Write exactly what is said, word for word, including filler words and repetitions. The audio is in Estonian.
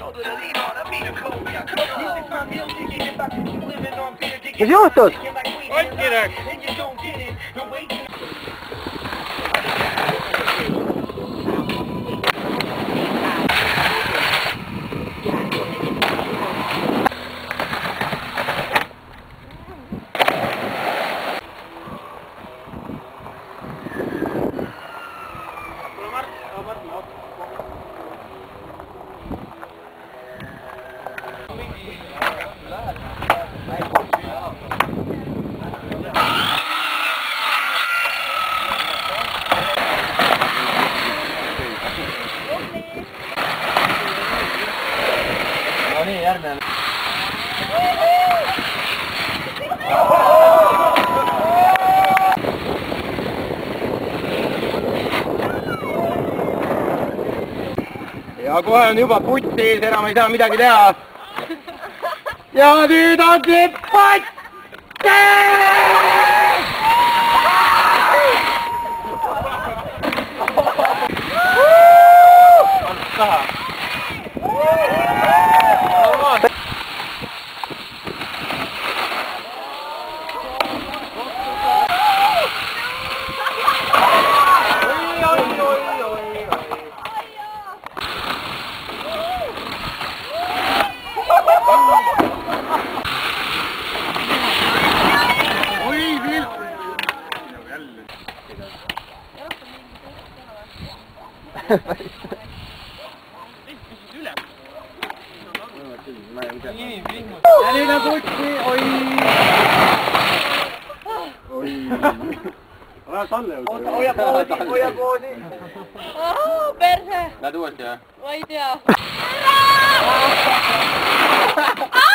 mis juhtus? Anti läks! No nii, järgmine. Ja kohe on juba putt ees, enam ei saa midagi teha. Ja nüüd on see putt! Taha. Ja nüüd on putsi, oi! Oi! Aja Salle jõuda. Oota, hoia poodi, hoia poodi! Ahoo, perse! Lähed uuesti, jah? Ma ei tea.